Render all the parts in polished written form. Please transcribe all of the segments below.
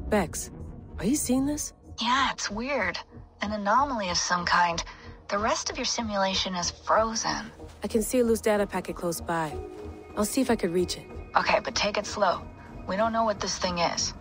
Bex, are you seeing this? Yeah, it's weird. An anomaly of some kind. The rest of your simulation is frozen. I can see a loose data packet close by. I'll see if I could reach it. Okay, but take it slow. We don't know what this thing is.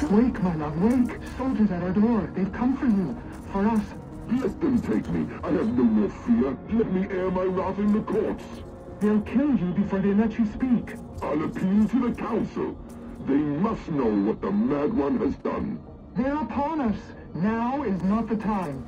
Wake, my love, wake! Soldiers at our door. They've come for you. For us. Let them take me. I have no more fear. Let me air my wrath in the courts. They'll kill you before they let you speak. I'll appeal to the council. They must know what the Mad One has done. They're upon us. Now is not the time.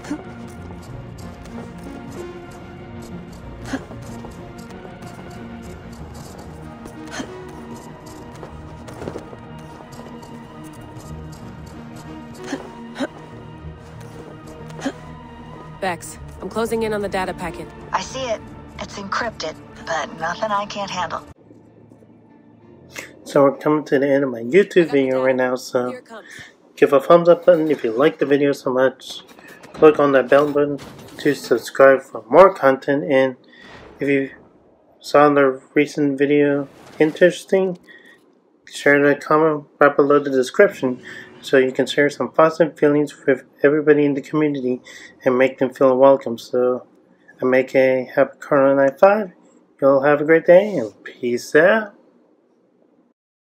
Vex, I'm closing in on the data packet. I see it. It's encrypted, but nothing I can't handle. So we're coming to the end of my YouTube video right now, so Here it comes. give a thumbs up button if you like the video so much. Click on that bell button to subscribe for more content, and if you saw the recent video interesting, share the comment right below the description so you can share some positive feelings with everybody in the community and make them feel welcome. So I'm AKA Happy Corona 95. You'll have a great day and peace out.